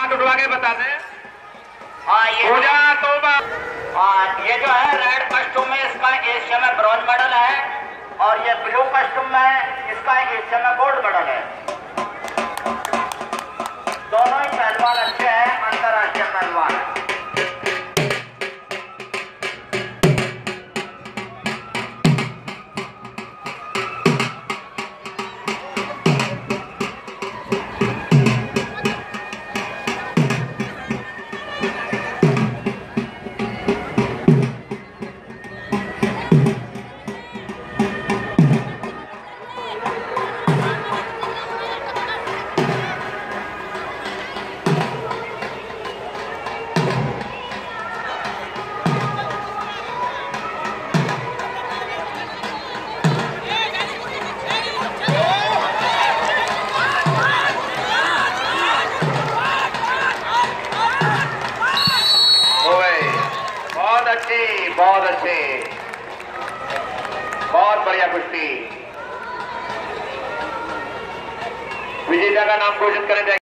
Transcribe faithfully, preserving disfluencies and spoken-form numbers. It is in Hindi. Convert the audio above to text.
हाथ उठवा के बता दें। हाँ ये पूजा तोबा। हाँ ये जो है रेड कॉस्ट्यूम में इसका एशिया में ब्रॉन्ज मेडल है और ये ब्लू कॉस्ट्यूम में इसका एशिया में गोल्ड मेडल है। दोनों ही पहलवान अच्छे हैं, अंतर्राष्ट्रीय पहलवान है। बहुत अच्छी, बहुत अच्छी, बहुत बढ़िया कुश्ती। विजेता का नाम घोषित करें।